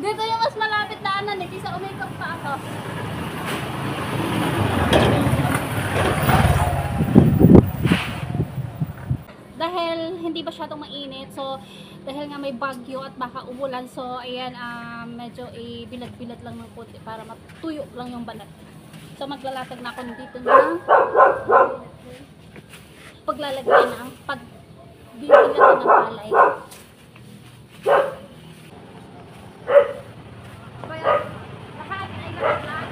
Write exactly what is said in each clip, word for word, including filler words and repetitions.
Dito yung mas malapit daanan eh, kaysa umikot pa ako. Dahil hindi masyadong mainit, so dahil nga may bagyo at baka umulan, so ayan, um, medyo i-bilad-bilad lang ng konti para matuyo lang yung balat. So maglalatag na ako dito ng paglalagay ng pagbibilad ng palay. Kaya lahat ay lahat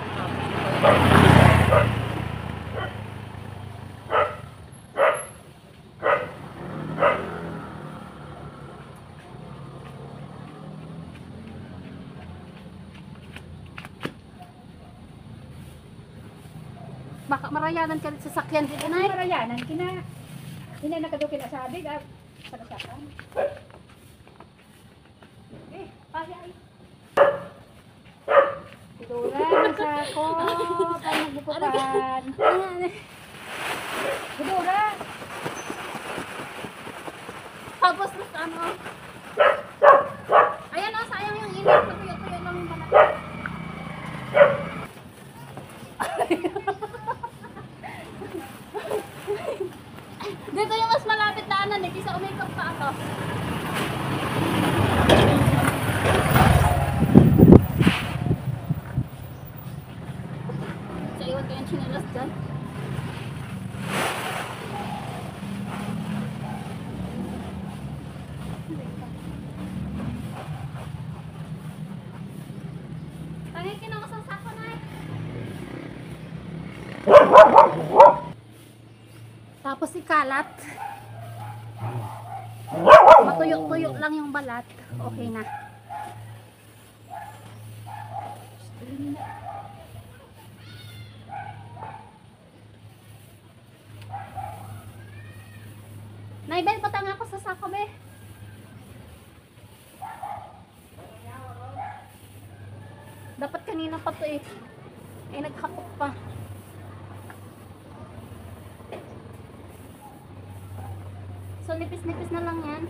baka marayanan ka rin sa sakyan dito na. Marayanan kina. Hindi na kadukin na sabi at panasakan. Eh, paya ay. Hiduran sa ko. Paano magbukutan? Hiduran. Tapos ano? Ayan o, sayang yung init. Natuyo-tuyo lang yung balat. Dito yung mas malapit daanan eh, kaysa umikot pa ako. So, iwan ko yung chinelas dyan. Tangin kinuha sa sako na eh. Tapos ikalat. Matuyo-tuyo lang yung balat. Okay na. Naibel, patang ako sa sako, be. Dapat kanina pa to eh. Ay, naghakot pa. So, nipis-nipis na lang yan.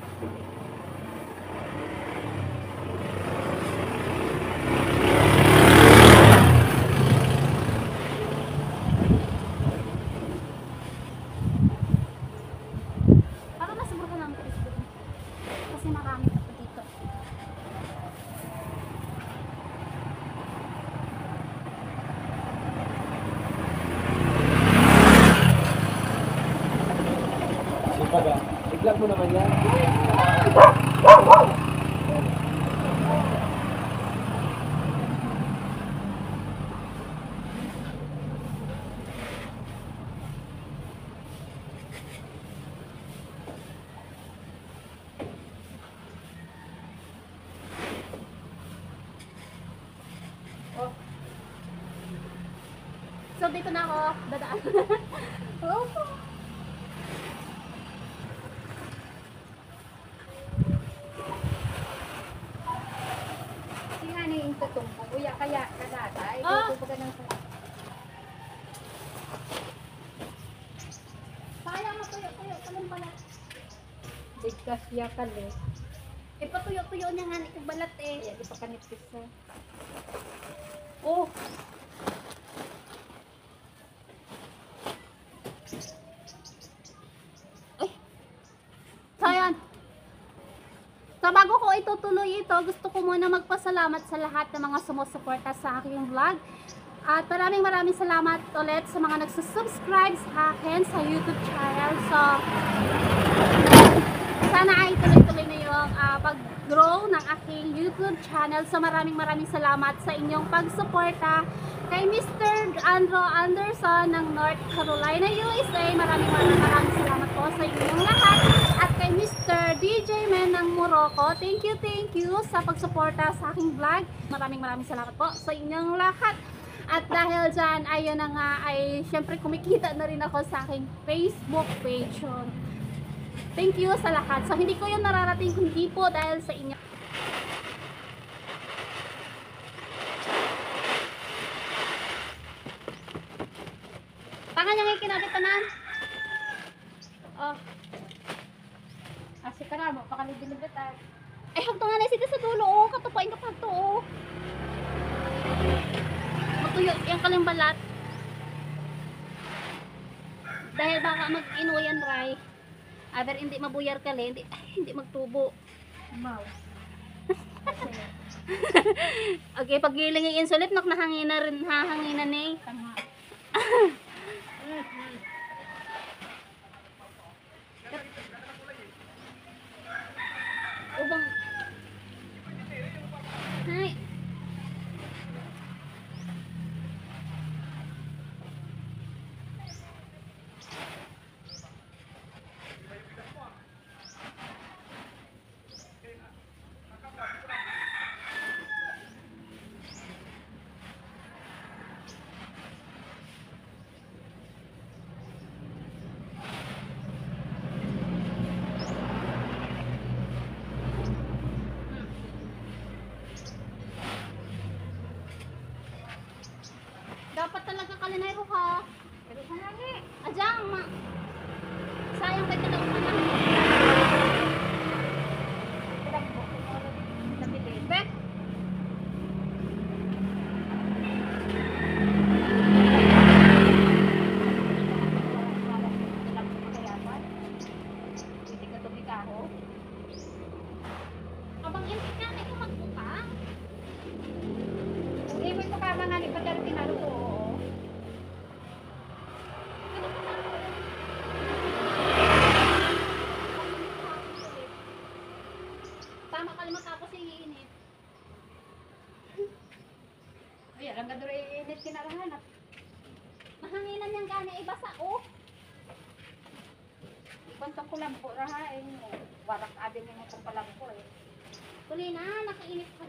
Parang nasubur ko lang ito. Kasi marami pa dito. Suka ba? I-vlog mo naman yan. Oh. So, dito na ako. Dadaan. Oh. Yung tutungko, kuya kaya kadata, Ah. ito po ka ng Sayang matuyo-tuyo. Kalan pala. bigkas yakal eh. Eh, patuyo-tuyo niya nga itong balat eh. Kaya di pa kanipis na. Oh. Ay. So, ayan. So, bago ko itutuloy ito, gusto ko muna magpasalamat sa lahat ng mga sumusuporta sa aking vlog. At maraming maraming salamat ulit sa mga nagsusubscribe sa akin sa YouTube channel. So, sana ay tuloy-tuloy na yung uh, pag-grow ng aking YouTube channel. So, maraming maraming salamat sa inyong pagsuporta kay Mister Andrew Anderson ng North Carolina, U S A. Maraming maraming maraming salamat po sa inyong lahat. At kay Mister D J Men ng Morocco, thank you, thank you sa pagsuporta sa aking vlog. Maraming maraming salamat po sa inyong lahat. At dahil dyan, ayun na nga, ay syempre kumikita na rin ako sa aking Facebook page. So, thank you sa lahat. So, hindi ko yung nararating kung hindi po dahil sa inyo. Tangan niyang ikinakitanan. Oh. Asi ka na mo, pakalibinibit at. Ay, hagto nga na sige sa dulo, oh. Katupain ka pa to, oh. Matuyo, yan kaling balat. Dahil baka mag-inuyan, Ray. Aber hindi mabuyar ka le, hindi, ay, hindi magtubo. Mau. Okay, pag giling yung insulit, nak nahangina rin, hahanginan eh. Tama. Ubang. Hay. Dapat talaga kalinayro ha. Pero sa hangi. Ajang, ma. Sayang kay talaga ka lang. Kulang mo kung ano nabilin. Bek. Pwede ka tumikaho. Abang hindi ka na ikaw magbuka. Kung ibig mo ka mga ni Padar Tinaruto, oo. Tama ka naman tapos iinit. Ay, alam ka doon init kinarahanap. Mahanginan niyang gani ibasa oh. Kwentong kulampo raha, eh. Warak adin yung itong palampo, eh. Tuloy na, nakainit